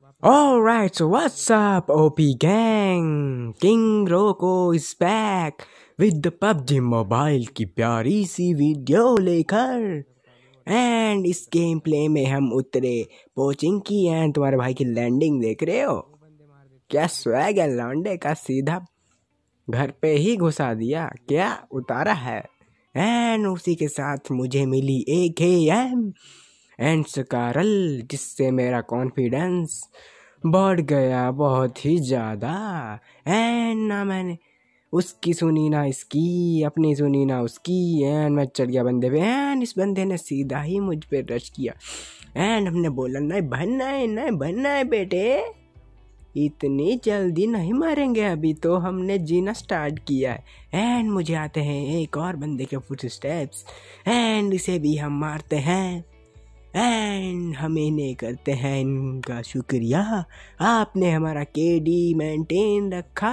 Alright, so what's up, OP gang? King Rocco is back with the PUBG Mobile की प्यारी सी video लेकर। And इस game play में हम उतरे पोचिंकी एंड तुम्हारे भाई की लैंडिंग देख रहे हो। क्या स्वैग है लौंडे का, सीधा घर पे ही घुसा दिया, क्या उतारा है। एंड उसी के साथ मुझे मिली AKM एंड स्कारल, जिससे मेरा कॉन्फिडेंस बढ़ गया बहुत ही ज़्यादा। एंड ना मैंने उसकी सुनी ना इसकी, अपनी सुनी ना उसकी। एंड मैं चढ़ गया बंदे पे एंड इस बंदे ने सीधा ही मुझ पे रश किया। एंड हमने बोला नहीं बनना है बेटे, इतनी जल्दी नहीं मरेंगे, अभी तो हमने जीना स्टार्ट किया है। एंड मुझे आते हैं एक और बंदे के फुट स्टेप्स एंड इसे भी हम मारते हैं। एंड हम इन्हें करते हैं इनका शुक्रिया, आपने हमारा KD मेंटेन रखा।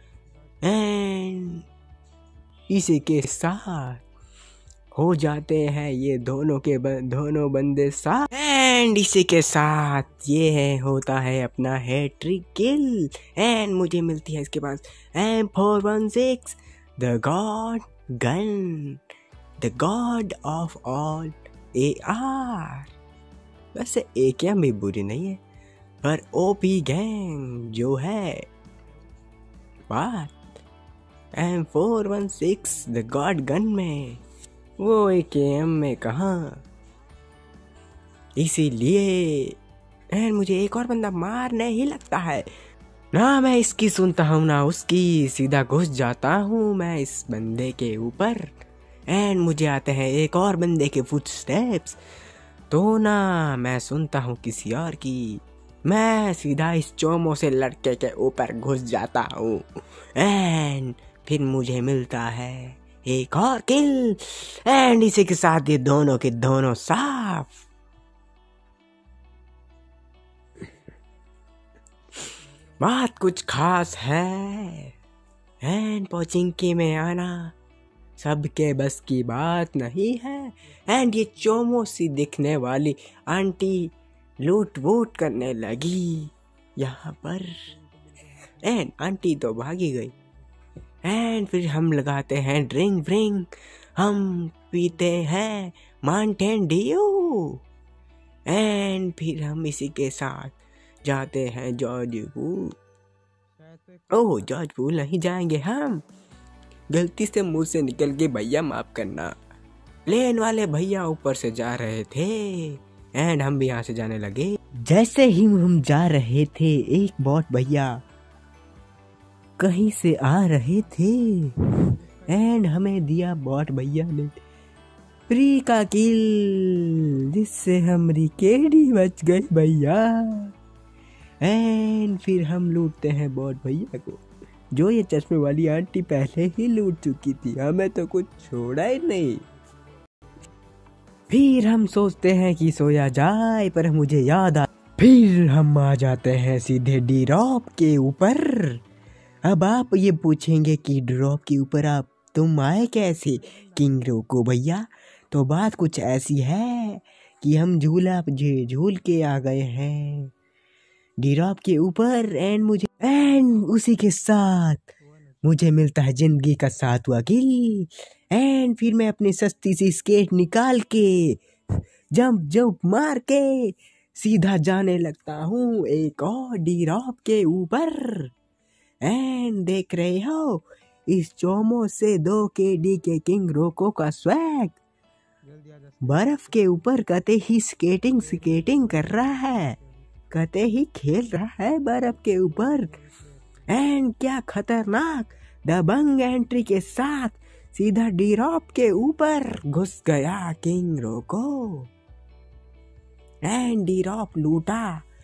एंड इसी के साथ हो जाते हैं ये दोनों बंदे साथ। एंड इसी के साथ ये होता है अपना हैट्रिक किल। एंड मुझे मिलती है इसके पास M416 the god gun, the god of all AR। वैसे AKM भी बुरी नहीं है, पर OP गैंग जो है बात M416 द गॉड गन में, वो AKM में कहाँ। इसीलिए एंड मुझे एक और बंदा मारने ही लगता है, ना मैं इसकी सुनता हूँ ना उसकी, सीधा घुस जाता हूँ मैं इस बंदे के ऊपर। एंड मुझे आते हैं एक और बंदे के फुटस्टेप्स, तो ना मैं सुनता हूँ किसी और की, मैं सीधा इस चोमो से लड़के के ऊपर घुस जाता हूँ। एंड फिर मुझे मिलता है एक और किल। एंड इसी के साथ ये दोनों के दोनों साफ। बात कुछ खास है। एंड पोचिंकी में आना सबके बस की बात नहीं है। एंड ये चोमो सी दिखने वाली आंटी लूट वूट करने लगी यहाँ पर। एंड आंटी तो भागी गई। एंड फिर हम लगाते हैं ड्रिंक व्रिंक, हम पीते हैं माउंटेन ड्यू। एंड फिर हम इसी के साथ जाते हैं Georgopol. Oh Georgopol नहीं जाएंगे हम, गलती से मुंह से निकल के भैया माफ करना। प्लेन वाले भैया ऊपर से जा रहे थे एंड हम भी यहाँ से जाने लगे। जैसे ही हम जा रहे थे एक बॉट भैया कहीं से आ रहे थे एंड हमें दिया बॉट भैया ने फ्री का किल, जिससे हमारी KD बच गई भैया। एंड फिर हम लूटते हैं बॉट भैया को, जो ये चश्मे वाली आंटी पहले ही लूट चुकी थी, हमें तो कुछ छोड़ा ही नहीं। फिर हम सोचते हैं कि सोया जाए, पर मुझे याद आ, फिर हम आ जाते हैं सीधे ड्रॉप के ऊपर। अब आप ये पूछेंगे कि ड्रॉप के ऊपर आप तुम आए कैसे किंग रोको भैया, तो बात कुछ ऐसी है कि हम झूला झूल के आ गए हैं ड्रॉप के ऊपर। एंड उसी के साथ मुझे मिलता है जिंदगी का 7वां किल। एंड फिर मैं अपनी सस्ती सी स्केट निकाल के जंप मार के सीधा जाने लगता हूँ एक और ड्रॉप के ऊपर। एंड देख रहे हो इस चोमो से 2 KD के किंग रोको का स्वैग, बर्फ के ऊपर कते ही स्केटिंग कर रहा है, कते ही खेल रहा है बर्फ के ऊपर। एंड क्या खतरनाक दबंग एंट्री के साथ सीधा ड्रॉप के ऊपर घुस गया किंग रोको। एंड ड्रॉप लूटा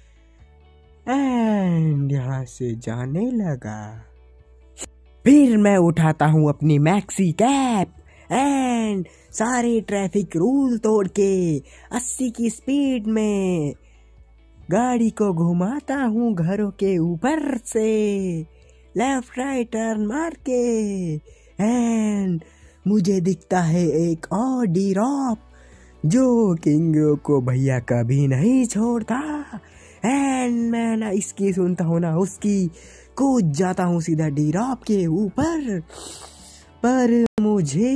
एंड यहाँ से जाने लगा। फिर मैं उठाता हूँ अपनी मैक्सी कैप एंड सारे ट्रैफिक रूल तोड़ के 80 की स्पीड में गाड़ी को घुमाता हूँ घरों के ऊपर से, लेफ्ट राइट टर्न मार के। एंड मुझे दिखता है एक और ड्रॉप जो किंग रोको भैया कभी नहीं छोड़ता। एंड मैं ना इसकी सुनता हूँ ना उसकी, कूद जाता हूँ सीधा डी-रॉप के ऊपर। पर मुझे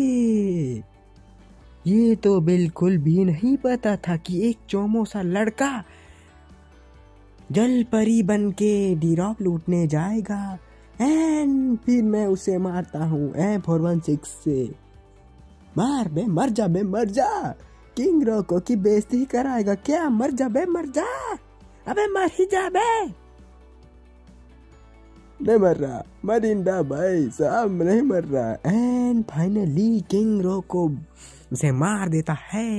ये तो बिल्कुल भी नहीं पता था कि एक चोमो सा लड़का जल परी बन के डी-रॉप लूटने जाएगा। एंड फिर मैं उसे मारता हूँ M416 से। मार बे, मर जा बे, मर जा। किंग रोको की बेइज्जती कराएगा क्या? मर जा बे, मर जा। अबे मर ही जा बे। नहीं मर रहा, मरिंदा भाई साहब नहीं मर रहा। एंड फाइनली किंग रोको उसे मार देता है।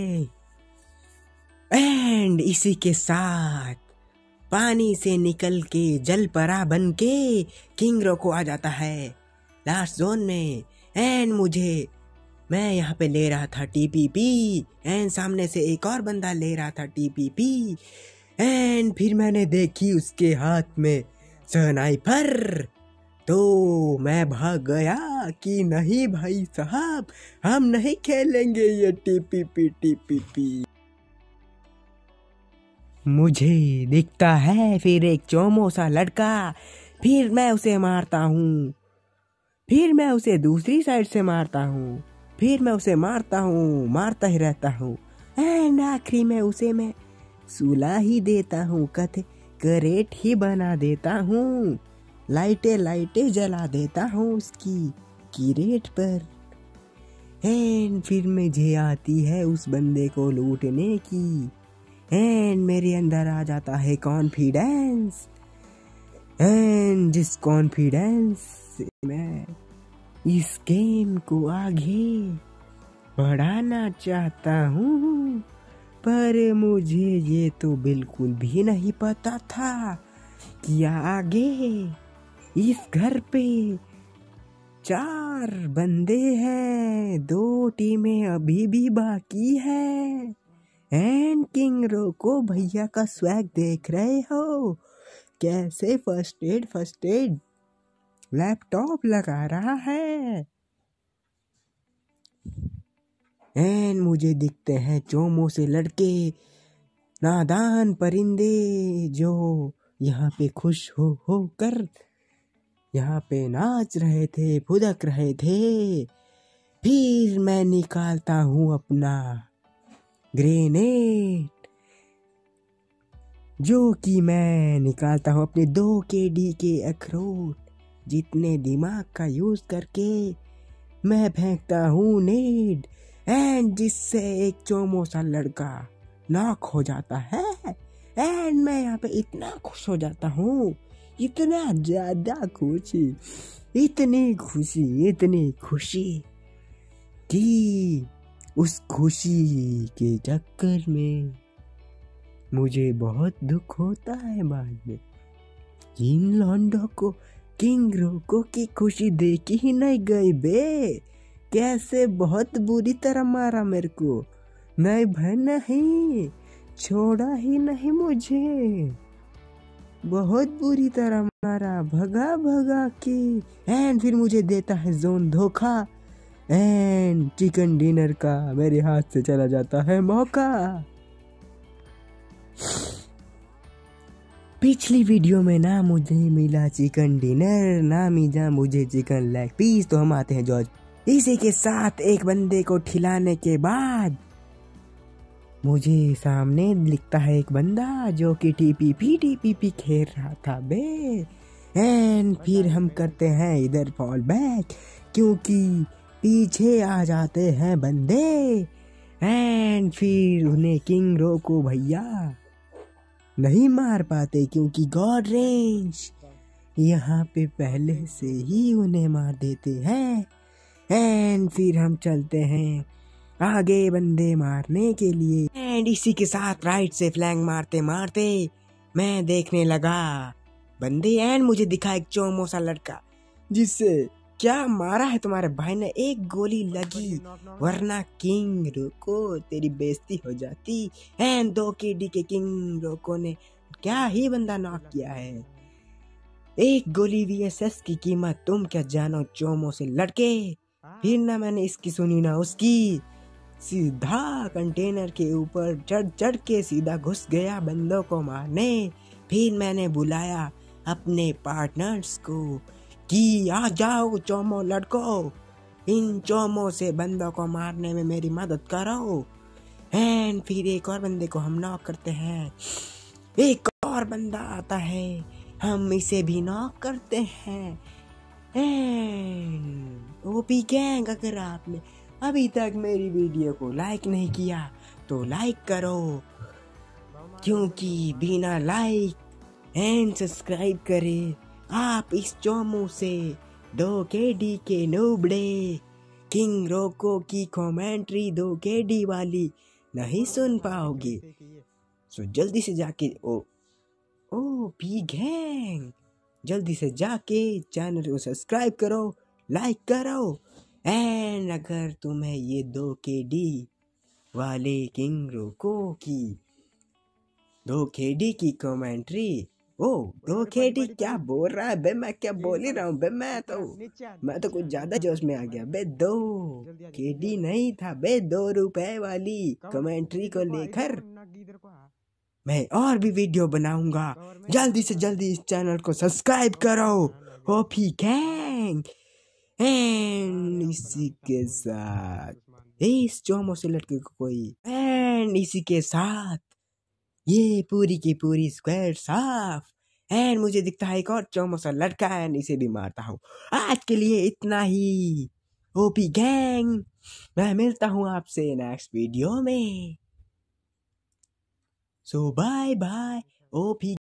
एंड इसी के साथ पानी से निकल के जल परा बन के किंग रोको आ जाता है लास्ट जोन में। एंड मैं यहाँ पे ले रहा था टीपीपी एंड सामने से एक और बंदा ले रहा था टीपीपी। एंड फिर मैंने देखी उसके हाथ में स्नाइपर, तो मैं भाग गया कि नहीं भाई साहब, हम नहीं खेलेंगे ये टीपीपी। मुझे दिखता है फिर एक चोमो सा लड़का, फिर मैं उसे मारता हूँ, फिर मैं उसे दूसरी साइड से मारता हूँ, फिर मैं उसे मारता हूँ, मारता ही रहता हूँ। एंड आखिरी में उसे मैं सुला ही देता हूँ, करेट ही बना देता हूँ, लाइटें जला देता हूँ उसकी किरेट पर। एंड फिर मुझे आती है उस बंदे को लूटने की। एंड मेरे अंदर आ जाता है कॉन्फिडेंस। एंड जिस कॉन्फिडेंस से मैं इस गेम को आगे बढ़ाना चाहता हूँ, पर मुझे ये तो बिल्कुल भी नहीं पता था कि आगे इस घर पे 4 बंदे हैं, 2 टीमें अभी भी बाकी है। एंड किंग रोको भैया का स्वैग देख रहे हो, कैसे फर्स्ट एड लैपटॉप लगा रहा है। एंड मुझे दिखते हैं चोमो से लड़के, नादान परिंदे जो यहाँ पे खुश होकर यहाँ पे नाच रहे थे, फुदक रहे थे। फिर मैं निकालता हूँ अपना ग्रेनेड, जो कि मैं निकालता हूँ अपने 2 KD के अखरोट जितने दिमाग का यूज करके मैं फेंकता हूँ नेड। एंड जिससे एक चोमो सा लड़का नॉक हो जाता है। एंड मैं यहाँ पे इतना खुश हो जाता हूँ, इतना ज्यादा खुशी, इतनी खुशी कि उस खुशी के चक्कर में मुझे बहुत दुख होता है बाद में। इन लॉन्डो को किंग रोको की खुशी देखी ही नहीं गई बे, कैसे बहुत बुरी तरह मारा मेरे को। नहीं भाई नहीं, छोड़ा ही नहीं मुझे, बहुत बुरी तरह मारा, भगा के। एंड फिर मुझे देता है जोन धोखा। एंड चिकन डिनर का मेरे हाथ से चला जाता है मौका। पिछली वीडियो में ना मुझे मिला चिकन डिनर, ना मिला मुझे चिकन लेग पीस, तो हम आते हैं जॉर्ज। इसी के साथ एक बंदे को खिलाने के बाद मुझे सामने दिखता है एक बंदा जो कि टीपीपी खेल रहा था बे। एंड फिर हम करते हैं इधर फॉल बैक, क्योंकि पीछे आ जाते हैं बंदे। एंड फिर उन्हें किंग रोको भैया नहीं मार पाते, क्योंकि गॉड रेंज यहाँ पे पहले से ही उन्हें मार देते हैं। एंड फिर हम चलते हैं आगे बंदे मारने के लिए। एंड इसी के साथ राइट से फ्लैंक मारते मारते मैं देखने लगा बंदे। एंड मुझे दिखा एक चोमो सा लड़का, जिससे क्या मारा है तुम्हारे भाई ने, एक गोली लगी, वरना किंग रोको तेरी बेइज्जती हो जाती। एंड 2 KD के किंग रोको ने क्या ही बंदा नॉक किया है। एक गोली VSS की कीमत तुम क्या जानो चोमो से लड़के। फिर ना मैंने इसकी सुनी ना उसकी, सीधा कंटेनर के ऊपर चढ़ के सीधा घुस गया बंदों को मारने। फिर मैंने बुलाया अपने पार्टनर्स को कि आ जाओ चोमो लड़को, इन चोमो से बंदों को मारने में मेरी मदद करो। एंड फिर एक और बंदे को हम नॉक करते हैं, एक और बंदा आता है, हम इसे भी नॉक करते हैं। एंड ओपी गैंग, अगर आपने अभी तक मेरी वीडियो को लाइक नहीं किया तो लाइक करो, क्योंकि बिना लाइक एंड सब्सक्राइब करे आप इस चोमू से 2KD के नोबड़े किंग रोको की कमेंट्री 2KD वाली नहीं सुन पाओगे। सो जल्दी से जाके पी गैंग, जल्दी से जाके चैनल को सब्सक्राइब करो, लाइक करो। एंड अगर तुम्हें ये 2KD वाले किंग रोको की 2KD की कमेंट्री, 2KD क्या बोल रहा है बे, मैं क्या बोल ही रहा हूँ बे, मैं तो कुछ ज्यादा जोश में आ गया बे। 2KD नहीं था बे, 2 रुपए वाली कमेंट्री को लेकर मैं और भी वीडियो बनाऊंगा। जल्दी से जल्दी इस चैनल को सब्सक्राइब करो ओपी गैंग। एंड इसी के साथ इस चोमो से लड़के को कोई, एंड इसी के साथ ये पूरी की पूरी स्क्वाड साफ। एंड मुझे दिखता है एक और चोमो सा लड़का है, एंड इसे भी मारता हूँ। आज के लिए इतना ही ओपी गैंग, मैं मिलता हूँ आपसे नेक्स्ट वीडियो में। So bye bye OP.